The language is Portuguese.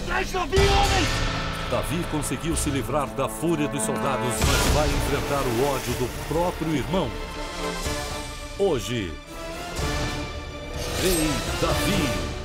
atrás de Davi, homens! Davi conseguiu se livrar da fúria dos soldados, mas vai enfrentar o ódio do próprio irmão. Hoje, Rei Davi.